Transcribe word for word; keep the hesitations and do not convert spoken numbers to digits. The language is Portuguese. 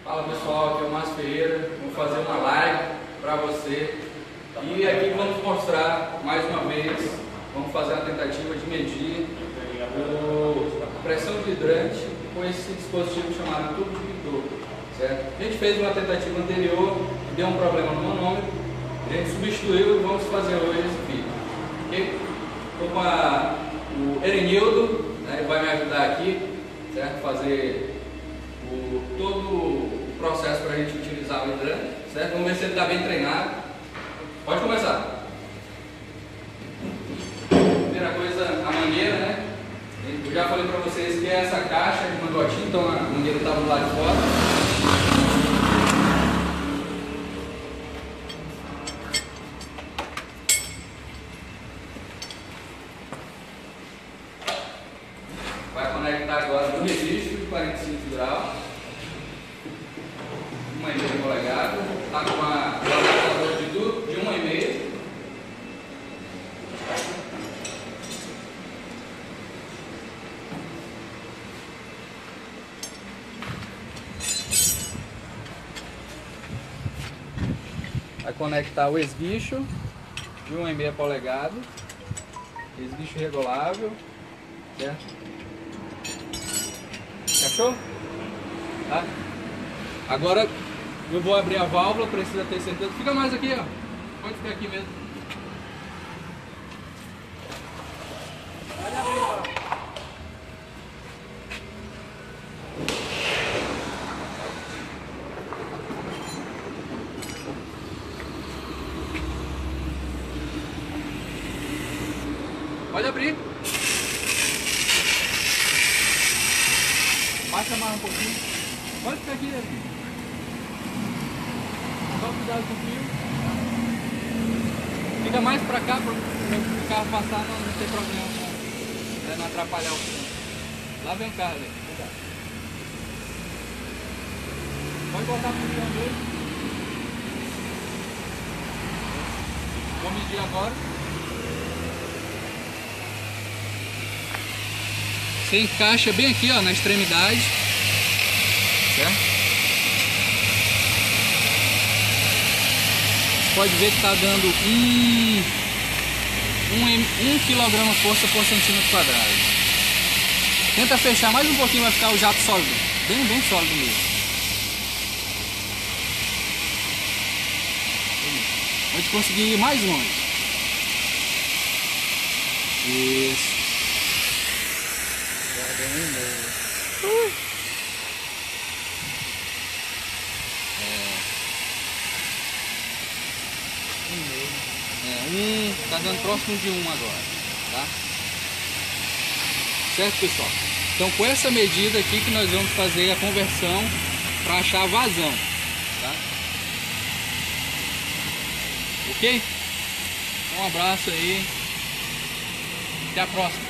Fala pessoal, aqui é o Márcio Ferreira, vou fazer uma live para você e aqui vamos mostrar mais uma vez, vamos fazer uma tentativa de medir a pressão de hidrante com esse dispositivo chamado tubo de pintor, certo? A gente fez uma tentativa anterior, deu um problema no manômetro, a gente substituiu e vamos fazer hoje esse vídeo, ok? Estou com a, o Erenildo, né, ele vai me ajudar aqui, certo? Fazer o, todo o processo para a gente utilizar o hidrante, certo? Vamos ver se ele está bem treinado. Pode começar. Primeira coisa, a mangueira, né? Eu já falei para vocês que é essa caixa de mangotinho, então a mangueira estava do lado de fora. Vai conectar agora no registro de quarenta e cinco graus, uma e meia polegada, está com a adaptador de tudo de uma e meia. Vai conectar o esguicho de uma e meia polegada, esguicho regulável, certo? Achou? Tá? Agora eu vou abrir a válvula, precisa ter certeza. Fica mais aqui, ó. Pode ficar aqui mesmo. Pode abrir, ó. Pode abrir. Baixa mais um pouquinho. Pode ficar aqui. Só cuidado com o fio. Fica mais pra cá para o carro passar, não, não ter problema. Né? Não atrapalhar o fio. Lá vem o carro ali. Pode botar pro chão dele. Vou medir agora. Você encaixa bem aqui, ó, na extremidade, certo? Você pode ver que está dando um, um, um quilograma força por centímetro quadrado. Tenta fechar mais um pouquinho, vai ficar o jato sólido, bem, bem sólido mesmo. Pode conseguir ir mais longe. Isso. Uh. É. É, um tá dando próximo de um agora, tá? Certo, pessoal? Então, com essa medida aqui que nós vamos fazer a conversão para achar a vazão, tá? Ok? Um abraço aí. Até a próxima.